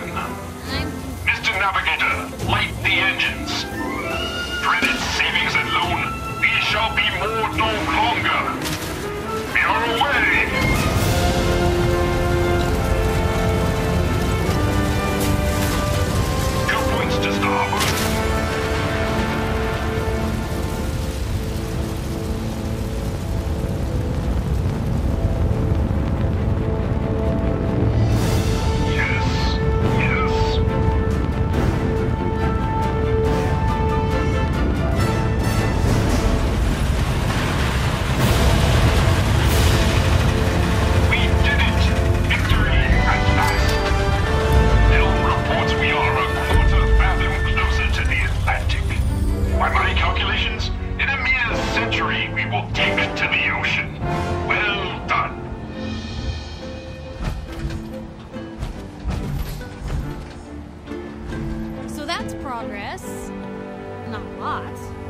I'm... Mr. Navigator, light the engines. Dreaded savings and loan, we shall be moored no longer. We are away! To starboard. Yes, yes. We did it! Victory at last! Helm reports we are a quarter fathom closer to the Atlantic. By my calculations, in a mere century we will take to the ocean. Well done. So that's progress. Not a lot.